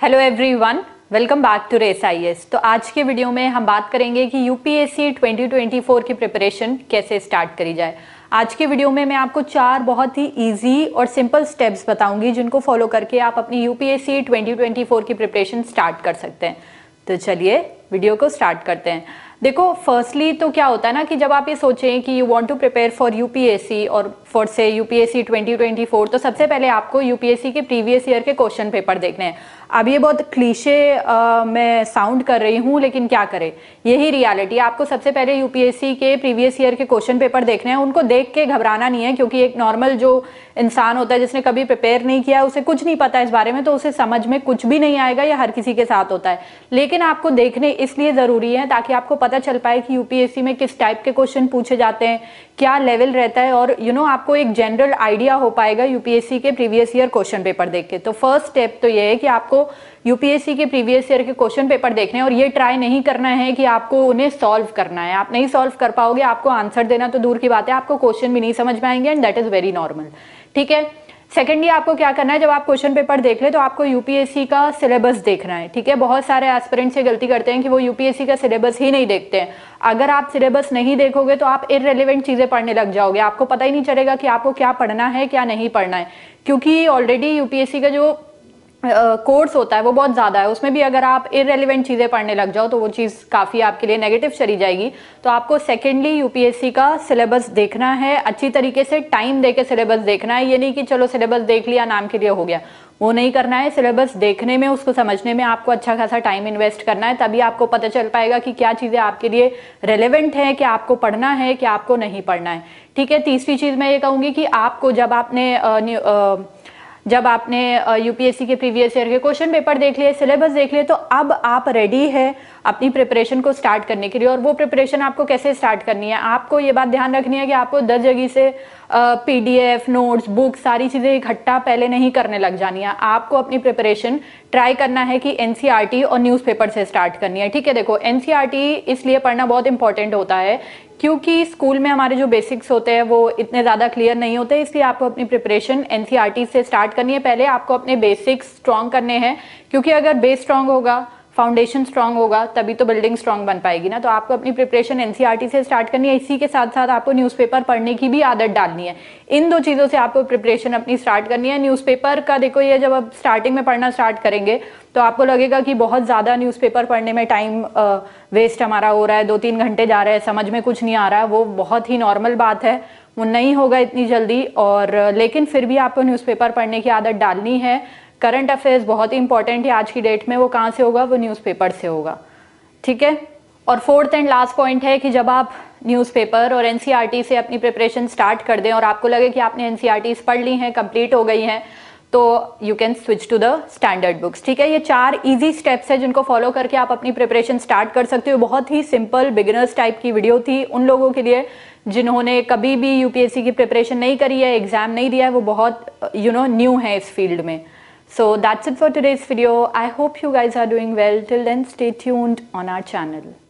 Hello everyone, welcome back to race IAS. तो आज के वीडियो में हम बात करेंगे कि यूपीएससी 2024 की प्रिपरेशन कैसे स्टार्ट करी जाए। आज के वीडियो में मैं आपको 4 बहुत ही इजी और सिंपल स्टेप्स बताऊंगी जिनको फॉलो करके आप अपनी यूपीएससी 2024 की प्रिपरेशन स्टार्ट कर सकते हैं। तो चलिए वीडियो को स्टार्ट करते हैं। देखो, फर्स्टली तो क्या होता है ना कि जब आप ये सोचें कि you want to prepare for UPSC और फॉर से यूपीएससी 2024, तो सबसे पहले आपको यूपीएससी के प्रीवियस ईयर के क्वेश्चन पेपर देखने हैं। अब ये बहुत क्लीशे मैं साउंड कर रही हूँ, लेकिन क्या करें, यही रियलिटी। आपको सबसे पहले यूपीएससी के प्रीवियस ईयर के क्वेश्चन पेपर देखने हैं। उनको देख के घबराना नहीं है, क्योंकि एक नॉर्मल जो इंसान होता है जिसने कभी प्रिपेयर नहीं किया, उसे कुछ नहीं पता इस बारे में, तो उसे समझ में कुछ भी नहीं आएगा। या हर किसी के साथ होता है, लेकिन आपको देखने इसलिए जरूरी है ताकि आपको पता चल पाए कि यूपीएससी में किस टाइप के क्वेश्चन पूछे जाते हैं, क्या लेवल रहता है, और आपको एक जनरल आइडिया हो पाएगा यूपीएससी के प्रीवियस ईयर क्वेश्चन पेपर देख के। तो फर्स्ट स्टेप तो ये है कि आपको यूपीएससी के प्रीवियस ईयर के क्वेश्चन पेपर देखने हैं, और ये ट्राई नहीं करना है कि आपको उन्हें सॉल्व करना है। आप नहीं सॉल्व कर पाओगे, आपको आंसर देना तो दूर की बात है, आपको क्वेश्चन भी नहीं समझ में आएंगे, and that is very normal. ठीक है। सेकेंडली, आपको क्या करना है, जब आप क्वेश्चन पेपर देख ले तो आपको यूपीएससी का सिलेबस देखना है। ठीक है। बहुत सारे एस्पिरेंट्स ये गलती करते हैं कि वो यूपीएससी का सिलेबस ही नहीं देखते हैं। अगर आप सिलेबस नहीं देखोगे तो आप इररिलेवेंट चीजें पढ़ने लग जाओगे, आपको पता ही नहीं चलेगा कि आपको क्या पढ़ना है क्या नहीं पढ़ना है, क्योंकि ऑलरेडी यूपीएससी का जो कोर्स होता है वो बहुत ज़्यादा है। उसमें भी अगर आप इररिलेवेंट चीज़ें पढ़ने लग जाओ तो वो चीज़ काफ़ी आपके लिए नेगेटिव चली जाएगी। तो आपको सेकेंडली यूपीएससी का सिलेबस देखना है, अच्छी तरीके से टाइम देके सिलेबस देखना है। ये नहीं कि चलो सिलेबस देख लिया, नाम के लिए हो गया, वो नहीं करना है। सिलेबस देखने में, उसको समझने में आपको अच्छा खासा टाइम इन्वेस्ट करना है, तभी आपको पता चल पाएगा कि क्या चीज़ें आपके लिए रेलेवेंट है, क्या आपको पढ़ना है, क्या आपको नहीं पढ़ना है। ठीक है। तीसरी चीज़ मैं ये कहूँगी कि आपको जब आपने यूपीएससी के प्रीवियस ईयर के क्वेश्चन पेपर देख लिए, सिलेबस देख लिए, तो अब आप रेडी है अपनी प्रिपरेशन को स्टार्ट करने के लिए। और वो प्रिपरेशन आपको कैसे स्टार्ट करनी है, आपको ये बात ध्यान रखनी है कि आपको 10 जगह से पीडीएफ, नोट्स, बुक, सारी चीज़ें इकट्ठा पहले नहीं करने लग जानी है। आपको अपनी प्रिपरेशन ट्राई करना है कि एनसीईआरटी और न्यूज़पेपर से स्टार्ट करनी है। ठीक है। देखो, एनसीईआरटी इसलिए पढ़ना बहुत इंपॉर्टेंट होता है क्योंकि स्कूल में हमारे जो बेसिक्स होते हैं वो इतने ज़्यादा क्लियर नहीं होते, इसलिए आपको अपनी प्रिपरेशन एनसीईआरटी से स्टार्ट करनी है। पहले आपको अपने बेसिक्स स्ट्रॉन्ग करने हैं, क्योंकि अगर बेस स्ट्रॉन्ग होगा, फाउंडेशन स्ट्रांग होगा, तभी तो बिल्डिंग स्ट्रांग बन पाएगी ना। तो आपको अपनी प्रिपरेशन एनसीईआरटी से स्टार्ट करनी है। इसी के साथ साथ आपको न्यूज़पेपर पढ़ने की भी आदत डालनी है। इन 2 चीज़ों से आपको प्रिपरेशन अपनी स्टार्ट करनी है। न्यूज़पेपर का देखो, ये जब आप स्टार्टिंग में पढ़ना स्टार्ट करेंगे तो आपको लगेगा कि बहुत ज़्यादा न्यूज़पेपर पढ़ने में टाइम वेस्ट हमारा हो रहा है, 2-3 घंटे जा रहे हैं, समझ में कुछ नहीं आ रहा है। वो बहुत ही नॉर्मल बात है, वो नहीं होगा इतनी जल्दी। और लेकिन फिर भी आपको न्यूज़पेपर पढ़ने की आदत डालनी है। करंट अफेयर्स बहुत ही इंपॉर्टेंट है आज की डेट में, वो कहाँ से होगा, वो न्यूज़पेपर से होगा। ठीक है। और फोर्थ एंड लास्ट पॉइंट है कि जब आप न्यूज़पेपर और एनसीईआरटी से अपनी प्रिपरेशन स्टार्ट कर दें और आपको लगे कि आपने एनसीईआरटी पढ़ ली हैं, कंप्लीट हो गई हैं, तो you can switch to the standard books. ठीक है। ये 4 इजी स्टेप्स है जिनको फॉलो करके आप अपनी प्रिपरेशन स्टार्ट कर सकते हो। बहुत ही सिंपल बिगिनर्स टाइप की वीडियो थी उन लोगों के लिए जिन्होंने कभी भी यूपीएससी की प्रिपरेशन नहीं करी है, एग्जाम नहीं दिया है, वो बहुत न्यू है इस फील्ड में। So that's it for today's video. I hope you guys are doing well. Till then, stay tuned on our channel.